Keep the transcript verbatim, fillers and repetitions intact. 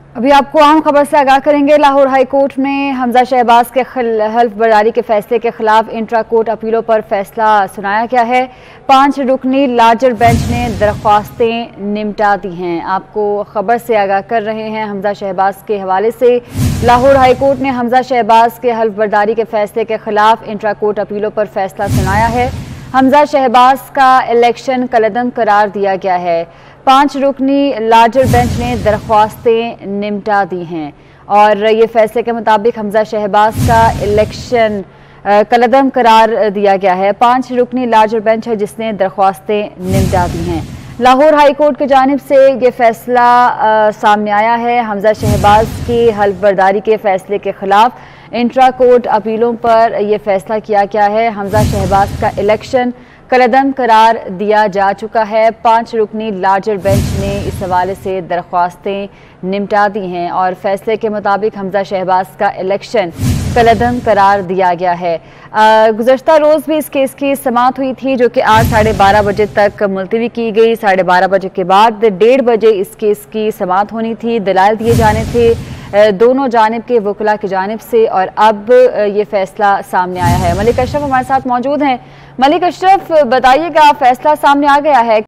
अभी आपको आम खबर से आगाह करेंगे। लाहौर हाई कोर्ट में हमजा शहबाज के हल्फ बर्दारी के फैसले के खिलाफ इंट्रा कोर्ट अपीलों पर फैसला सुनाया गया है। पांच रुकनी लार्जर बेंच ने दरख्वास्तें निपटा दी हैं। आपको खबर से आगाह कर रहे हैं हमजा शहबाज के हवाले से। लाहौर हाई कोर्ट ने हमजा शहबाज के हल्फ बर्दारी के फैसले के खिलाफ इंट्रा कोर्ट अपीलों पर फैसला सुनाया है। हमजा शहबाज का इलेक्शन कलअदम करार दिया गया है। पांच रुकनी लार्जर बेंच ने दरख्वास्तें निपटा दी हैं और ये फैसले के मुताबिक हमजा शहबाज का इलेक्शन कलअदम करार दिया गया है। पांच रुकनी लार्जर बेंच है जिसने दरख्वास्तें निपटा दी हैं। लाहौर हाई कोर्ट की जानिब से ये फैसला आ, सामने आया है। हमजा शहबाज की हल्फ बर्दारी के फैसले के खिलाफ इंट्रा कोर्ट अपीलों पर यह फैसला किया गया है। हमजा शहबाज का इलेक्शन कलअदम करार दिया जा चुका है। पांच रुकनी लार्जर बेंच ने इस हवाले से दरख्वास्तें निपटा दी हैं और फैसले के मुताबिक हमजा शहबाज का इलेक्शन कलअदम करार दिया गया है। गुज़श्ता रोज़ भी इस केस की समाअत हुई थी जो कि आज साढ़े बारह बजे तक मुलतवी की गई। साढ़े बारह बजे के बाद डेढ़ बजे इस केस की समाअत होनी थी, दलाइल दिए जाने थे दोनों जानिब के वकला की जानिब से और अब ये फैसला सामने आया है। मलिक अशरफ हमारे साथ मौजूद हैं। मलिक अशरफ, बताइएगा, फैसला सामने आ गया है।